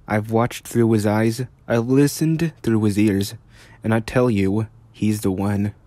I've watched through his eyes, I've listened through his ears, and I tell you, he's the one.